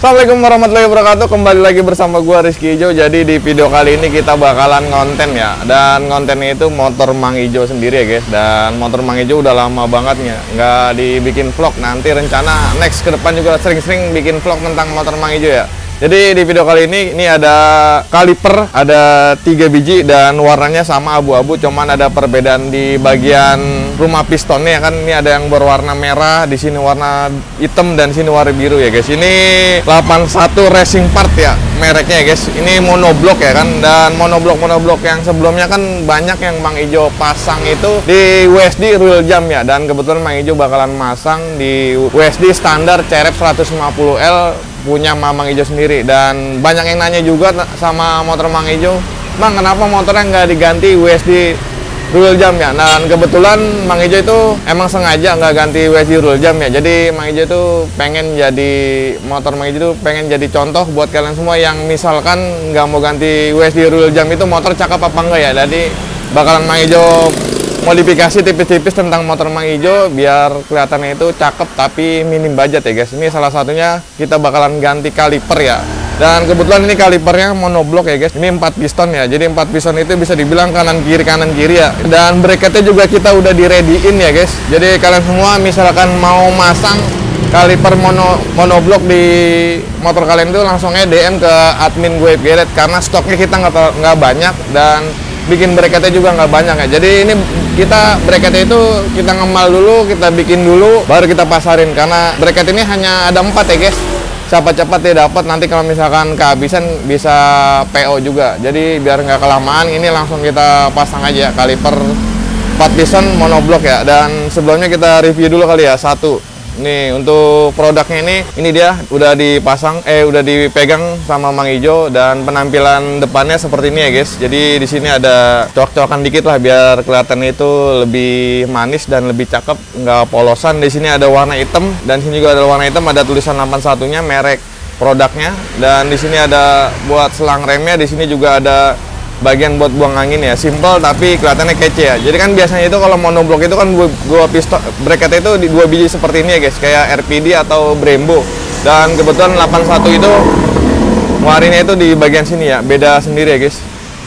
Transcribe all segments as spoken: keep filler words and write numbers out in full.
Assalamualaikum warahmatullahi wabarakatuh. Kembali lagi bersama gua Rizky Ijo. Jadi di video kali ini kita bakalan konten ya. Dan kontennya itu motor Mang Ijo sendiri ya guys. Dan motor Mang Ijo udah lama banget ya nggak dibikin vlog. Nanti rencana next ke depan juga sering-sering bikin vlog tentang motor Mang Ijo ya. Jadi di video kali ini ini ada kaliper, ada tiga biji dan warnanya sama abu-abu, cuman ada perbedaan di bagian rumah pistonnya kan. Ini ada yang berwarna merah, di sini warna hitam dan sini warna biru ya guys. Ini delapan satu Racing Part ya mereknya ya guys. Ini monoblok ya kan, dan monoblok monoblok yang sebelumnya kan banyak yang Mang Ijo pasang itu di W S D real jam ya. Dan kebetulan Mang Ijo bakalan masang di W S D standar C R F seratus lima puluh L punya Mang Ijo sendiri. Dan banyak yang nanya juga sama motor Mang Ijo, Mang kenapa motornya nggak diganti W S D real jam ya. Dan kebetulan Mang Ijo itu emang sengaja nggak ganti W S D real jam ya. Jadi Mang Ijo itu pengen jadi motor Mang Ijo itu pengen jadi contoh buat kalian semua yang misalkan nggak mau ganti W S D real jam itu motor cakep apa enggak ya. Jadi bakalan Mang Ijo modifikasi tipis-tipis tentang motor Mang Ijo biar kelihatannya itu cakep tapi minim budget ya guys. Ini salah satunya kita bakalan ganti kaliper ya. Dan kebetulan ini kalipernya monoblok ya guys. Ini empat piston ya. Jadi empat piston itu bisa dibilang kanan kiri kanan kiri ya. Dan bracketnya juga kita udah di ready-in ya guys. Jadi kalian semua misalkan mau masang kaliper mono monoblok di motor kalian itu langsung aja D M ke admin gue Geret, karena stoknya kita nggak nggak banyak dan bikin bracketnya juga nggak banyak ya. Jadi ini kita bracketnya itu kita ngemal dulu, kita bikin dulu, baru kita pasarin. Karena bracket ini hanya ada empat ya guys. Cepat-cepat dia dapat, nanti kalau misalkan kehabisan bisa P O juga. Jadi biar nggak kelamaan, ini langsung kita pasang aja kaliper empat piston monoblok ya. Dan sebelumnya kita review dulu kali ya satu. Nih untuk produknya ini, ini dia udah dipasang, eh udah dipegang sama Mang Ijo, dan penampilan depannya seperti ini ya guys. Jadi di sini ada cok-cokan dikit lah biar kelihatan itu lebih manis dan lebih cakep, nggak polosan. Di sini ada warna hitam dan sini juga ada warna hitam, ada tulisan delapan satunya merek produknya. Dan di sini ada buat selang remnya, di sini juga ada bagian buat buang angin ya. Simple tapi kelihatannya kece ya. Jadi kan biasanya itu kalau monoblok itu kan dua, dua piston bracket itu di dua biji seperti ini ya guys, kayak R P D atau Brembo. Dan kebetulan delapan satu itu warnanya itu di bagian sini ya, beda sendiri ya guys.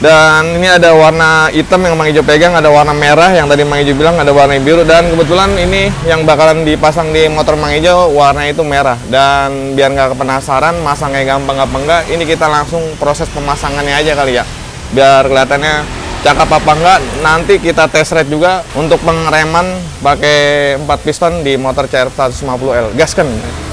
Dan ini ada warna hitam yang Mang Ijo pegang, ada warna merah yang tadi Mang Ijo bilang, ada warna biru. Dan kebetulan ini yang bakalan dipasang di motor Mang Ijo warna itu merah. Dan biar nggak penasaran masangnya gampang apa enggak, ini kita langsung proses pemasangannya aja kali ya, biar kelihatannya cakep apa enggak. Nanti kita test ride juga untuk pengereman pakai empat piston di motor C R F seratus lima puluh L. Gaskan.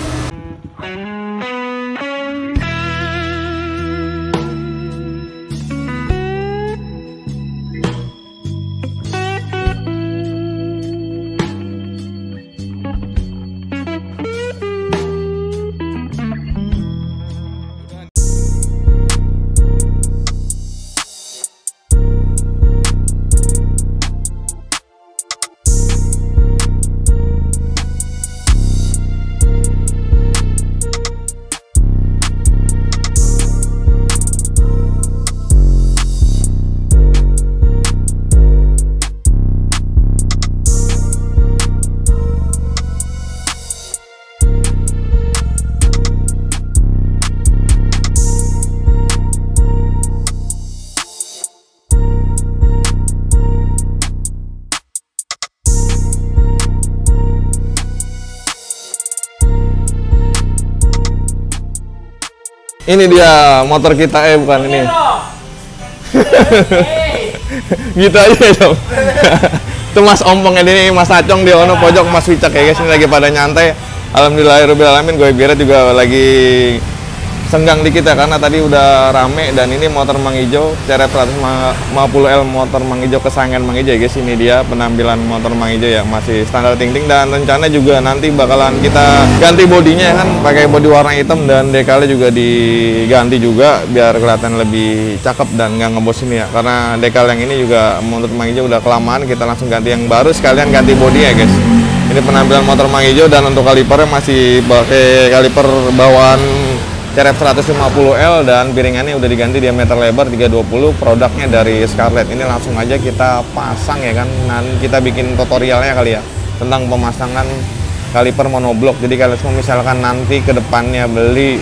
Ini dia motor kita, eh bukan ini. Gitu aja dong. Itu Mas Ompong ini, Mas Acong di ono pojok, Mas Wicak ya guys, ini lagi pada nyantai. Alhamdulillahirobbilalamin, gue Geret juga lagi senggang dikit ya, karena tadi udah rame. Dan ini motor Mang Ijo C R F seratus lima puluh L, motor Mang Ijo kesayangan Mang Ijo ya guys. Ini dia penampilan motor Mang Ijo ya, masih standar ting-ting. Dan rencana juga nanti bakalan kita ganti bodinya ya kan, pakai bodi warna hitam, dan dekalnya juga diganti juga biar kelihatan lebih cakep dan nggak ngebosin ya. Karena dekal yang ini juga menurut Mang Ijo udah kelamaan, kita langsung ganti yang baru sekalian ganti bodi ya guys. Ini penampilan motor Mang Ijo. Dan untuk kalipernya masih pakai kaliper bawaan C R F seratus lima puluh L, dan piringannya udah diganti diameter lebar tiga dua puluh, produknya dari Scarlett. Ini langsung aja kita pasang ya kan. Nanti kita bikin tutorialnya kali ya tentang pemasangan kaliper monoblok. Jadi kalau semua misalkan nanti ke depannya beli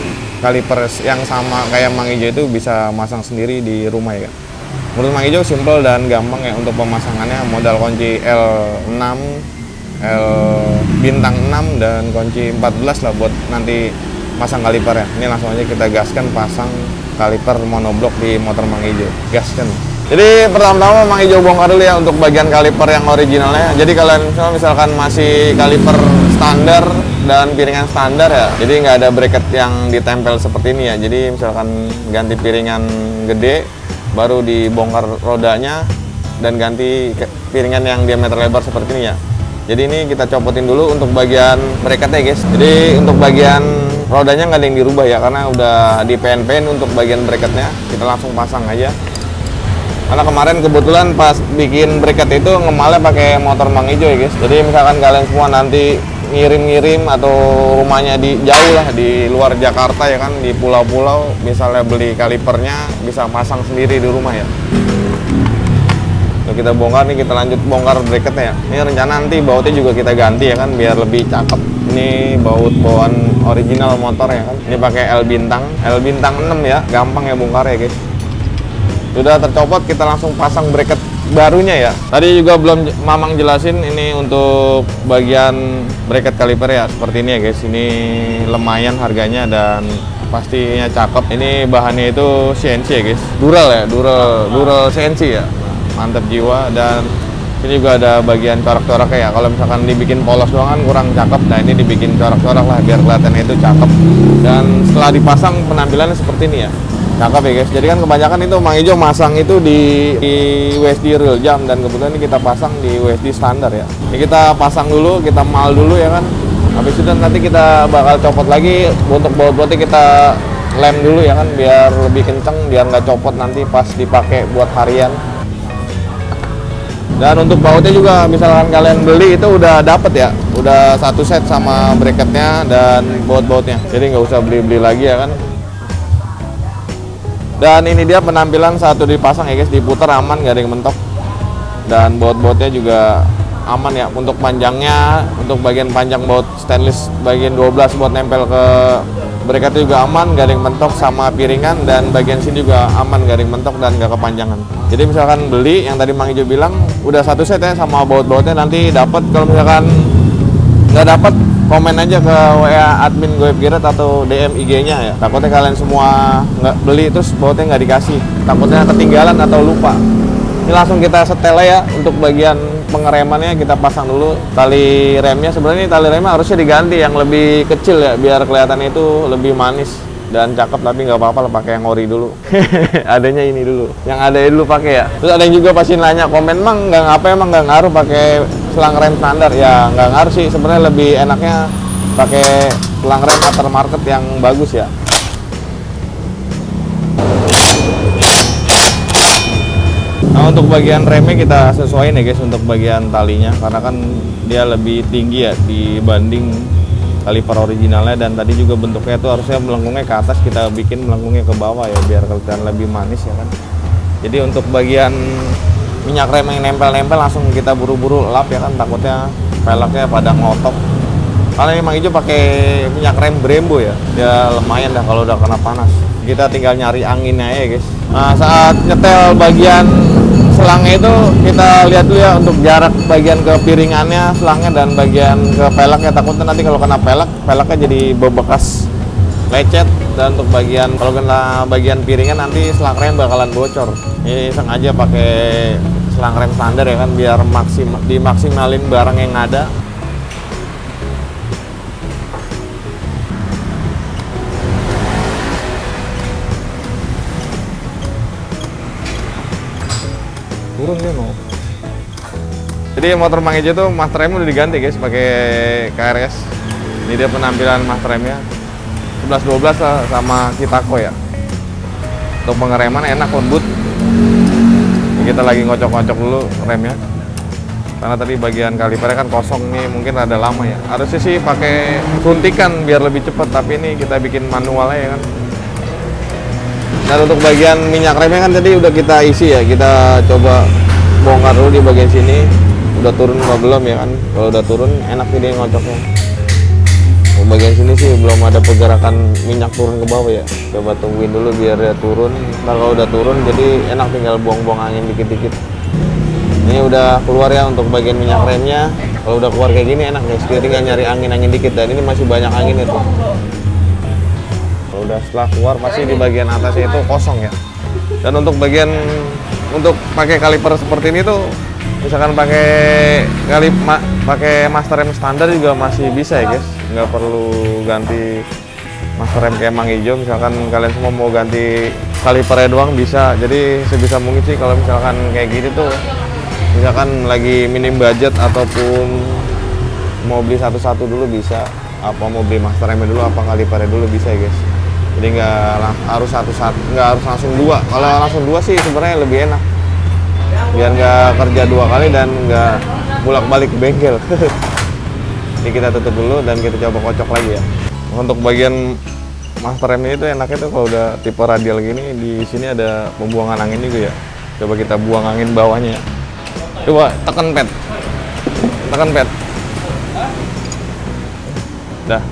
kaliper yang sama kayak Mang Ijo itu bisa masang sendiri di rumah ya. Menurut Mang Ijo simple dan gampang ya untuk pemasangannya, modal kunci L enam, L bintang enam dan kunci empat belas lah buat nanti masang kaliper ya. Ini langsung aja kita gaskan pasang kaliper monoblok di motor Mang Ijo. Gaskan. Jadi pertama-tama Mang Ijo bongkar dulu ya untuk bagian kaliper yang originalnya. Jadi kalian misalkan masih kaliper standar dan piringan standar ya, jadi nggak ada bracket yang ditempel seperti ini ya. Jadi misalkan ganti piringan gede, baru dibongkar rodanya dan ganti piringan yang diameter lebar seperti ini ya. Jadi ini kita copotin dulu untuk bagian bracketnya guys. Jadi untuk bagian rodanya nggak ada yang dirubah ya, karena udah di P N P N untuk bagian bracketnya. Kita langsung pasang aja. Karena kemarin kebetulan pas bikin bracket itu ngemalnya pakai motor Mang Ijo ya guys. Jadi misalkan kalian semua nanti ngirim-ngirim atau rumahnya di jauh lah di luar Jakarta ya kan, di pulau-pulau, misalnya beli kalipernya bisa pasang sendiri di rumah ya. Nah, kita bongkar nih, kita lanjut bongkar bracketnya ya. Ini rencana nanti bautnya juga kita ganti ya kan, biar lebih cakep. Ini baut bawaan original motor ya kan. Ini pakai L bintang, L bintang enam ya, gampang ya bongkar ya guys. Sudah tercopot, kita langsung pasang bracket barunya ya. Tadi juga belum Mamang jelasin ini untuk bagian bracket kaliper ya, seperti ini ya guys. Ini lumayan harganya dan pastinya cakep. Ini bahannya itu C N C ya guys, dural ya, dural, dural C N C ya, mantap jiwa. Dan ini juga ada bagian corak-coraknya ya. Kalau misalkan dibikin polos doang kan kurang cakep, nah ini dibikin corak-corak lah biar kelihatannya itu cakep. Dan setelah dipasang penampilannya seperti ini ya, cakep ya guys. Jadi kan kebanyakan itu Mang Ijo masang itu di, di U S D real jam, dan kebetulan ini kita pasang di U S D standar ya. Ini kita pasang dulu, kita mal dulu ya kan. Habis itu nanti kita bakal copot lagi. Untuk baut-bautnya kita lem dulu ya kan, biar lebih kenceng, biar nggak copot nanti pas dipakai buat harian. Dan untuk bautnya juga misalkan kalian beli itu udah dapet ya, udah satu set sama bracketnya dan baut-bautnya. Jadi nggak usah beli-beli lagi ya kan. Dan ini dia penampilan satu dipasang ya guys, diputar aman, nggak ada yang mentok. Dan baut-bautnya juga aman ya. Untuk panjangnya, untuk bagian panjang baut stainless bagian dua belas buat nempel ke bracket juga aman, nggak ada yang mentok sama piringan. Dan bagian sini juga aman, nggak ada yang mentok dan nggak kepanjangan. Jadi misalkan beli yang tadi Mang Ijo bilang udah satu set ya sama baut-bautnya, nanti dapat. Kalau misalkan nggak dapat, komen aja ke W A admin Goib Gerat atau D M I G-nya ya. Takutnya kalian semua nggak beli terus bautnya nggak dikasih, takutnya ketinggalan atau lupa. Ini langsung kita setel ya. Untuk bagian pengeremannya kita pasang dulu tali remnya. Sebenarnya tali remnya harusnya diganti yang lebih kecil ya, biar kelihatannya itu lebih manis dan cakep, tapi nggak apa-apa lah pakai yang ori dulu. Adanya ini dulu, yang ada dulu pakai ya. Terus ada yang juga pasti nanya komen, Mang nggak ngapa emang nggak ngaruh pakai selang rem standar ya? Nggak ngaruh sih, sebenarnya lebih enaknya pakai selang rem aftermarket yang bagus ya. Nah untuk bagian remnya kita sesuaiin ya guys, untuk bagian talinya, karena kan dia lebih tinggi ya dibanding kaliper originalnya. Dan tadi juga bentuknya tuh harusnya melengkungnya ke atas, kita bikin melengkungnya ke bawah ya, biar kelihatan lebih manis ya kan. Jadi untuk bagian minyak rem yang nempel-nempel langsung kita buru-buru lap ya kan, takutnya peleknya pada ngotok. Karena ini Mang Ijo pakai minyak rem Brembo ya, dia lumayan dah kalau udah kena panas. Kita tinggal nyari anginnya ya guys. Nah saat nyetel bagian selangnya itu kita lihat dulu ya untuk jarak bagian ke piringannya selangnya dan bagian ke peleknya. Takutnya nanti kalau kena pelek, peleknya jadi bebekas lecet. Dan untuk bagian kalau kena bagian piringan nanti selang rem bakalan bocor. Ini sengaja pakai selang rem standar ya kan, biar maksim dimaksimalin barang yang ada. Turun dia no. Jadi motor Mang Ijo tuh master rem udah diganti guys pakai K R S. Ini dia penampilan master remnya sebelas dua belas sama Kitako ya. Untuk pengereman enak, lembut. Ini kita lagi ngocok-ngocok dulu remnya. Karena tadi bagian kalipernya kan kosong nih, mungkin rada lama ya. Harusnya sih pakai suntikan biar lebih cepat, tapi ini kita bikin manualnya ya kan. Dan untuk bagian minyak remnya kan tadi udah kita isi ya, kita coba bongkar dulu di bagian sini. Udah turun apa belum ya kan? Kalau udah turun enak nih dia ngocoknya. bagian sini sih belum ada pergerakan minyak turun ke bawah ya. Coba tungguin dulu biar dia turun. Ntar kalau udah turun jadi enak, tinggal buang-buang angin dikit-dikit. Ini udah keluar ya untuk bagian minyak remnya. Kalau udah keluar kayak gini enak guys, jadi tinggal nyari angin-angin dikit, dan ini masih banyak angin itu. Kalau udah setelah keluar masih di bagian atasnya itu kosong ya. Dan untuk bagian untuk pakai kaliper seperti ini tuh, misalkan pakai kali ma, pakai master rem standar juga masih bisa ya guys, nggak perlu ganti master rem kayak Mang Ijo. Misalkan kalian semua mau ganti kalipernya doang bisa. Jadi sebisa mungkin sih kalau misalkan kayak gini tuh, misalkan lagi minim budget ataupun mau beli satu-satu dulu bisa, apa mau beli master remnya dulu apa kalipernya dulu bisa ya guys. Jadi nggak harus satu-satu, nggak harus langsung dua. Kalau langsung dua sih sebenarnya lebih enak, biar nggak kerja dua kali dan nggak bolak-balik ke bengkel. Ini kita tutup dulu dan kita coba kocok lagi ya. Untuk bagian master rem ini tuh enaknya tuh kalau udah tipe radial gini, di sini ada pembuangan angin juga ya. Coba kita buang angin bawahnya. Coba tekan pet, tekan pet. Dah.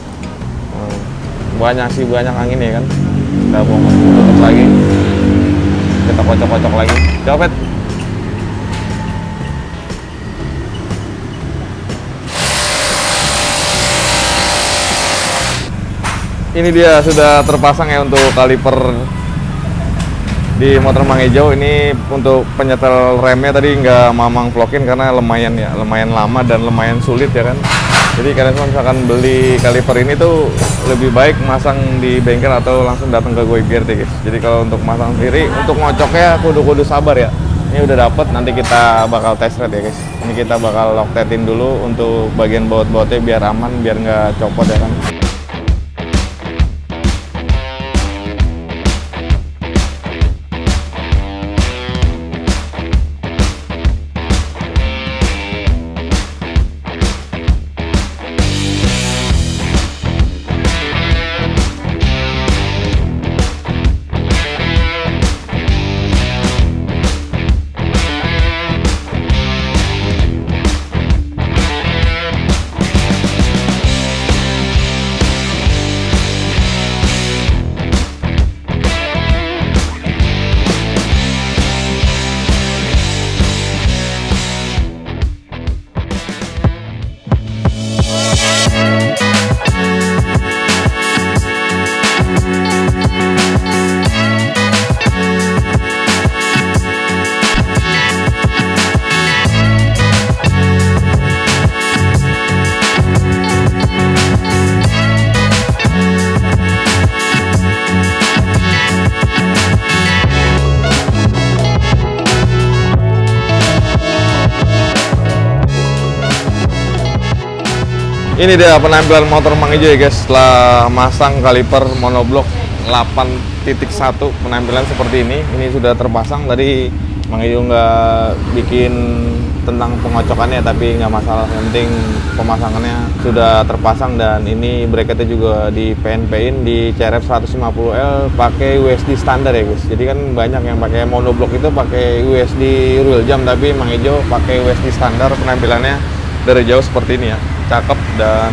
Banyak sih, banyak angin ya kan. Kita buang tutup lagi. Kita kocok-kocok lagi. Coba pet. Ini dia sudah terpasang ya untuk kaliper di motor Mang Ijo. Ini untuk penyetel remnya tadi nggak mamang vlogin karena lumayan ya, lumayan lama dan lumayan sulit ya kan. Jadi kalian semua misalkan beli kaliper ini tuh lebih baik masang di bengkel atau langsung datang ke Goibert ya guys. Jadi kalau untuk masang sendiri, untuk ngocoknya kudu-kudu sabar ya. Ini udah dapet, nanti kita bakal test ride ya guys. Ini kita bakal loktetin dulu untuk bagian baut-bautnya biar aman, biar nggak copot ya kan. Ini dia penampilan motor Mang Ijo ya guys, setelah masang kaliper monoblok delapan titik satu, penampilan seperti ini. Ini sudah terpasang, tadi Mang Ijo nggak bikin tentang pengocokannya, tapi nggak masalah, yang penting pemasangannya sudah terpasang. Dan ini bracketnya juga di P N P-in di C R F seratus lima puluh L pakai U S D standar ya guys. Jadi kan banyak yang pakai monoblok itu pakai U S D real jam, tapi Mang Ijo pakai U S D standar. Penampilannya dari jauh seperti ini ya, cakep dan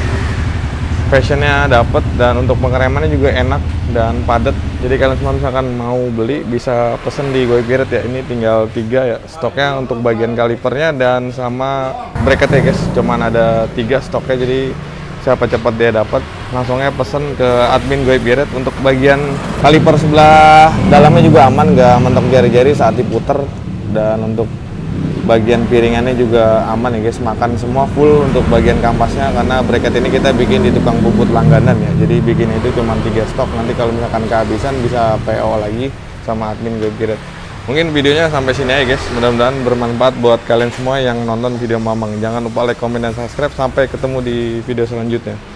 fashionnya dapet, dan untuk pengeremannya juga enak dan padat. Jadi kalian semua misalkan mau beli bisa pesen di Goibert ya. Ini tinggal tiga ya stoknya untuk bagian kalipernya dan sama bracket ya guys. Cuman ada tiga stoknya, jadi siapa cepat dia dapat langsungnya pesen ke admin Goibert. Untuk bagian kaliper sebelah dalamnya juga aman, nggak mentok jari-jari saat diputer. Dan untuk bagian piringannya juga aman ya guys, makan semua full. Untuk bagian kampasnya, karena bracket ini kita bikin di tukang puput langganan ya, jadi bikin itu cuma tiga stok. Nanti kalau misalkan kehabisan bisa P O lagi sama admin Goibert. Mungkin videonya sampai sini ya guys, mudah-mudahan bermanfaat buat kalian semua yang nonton video Mamang. Jangan lupa like, comment, dan subscribe. Sampai ketemu di video selanjutnya.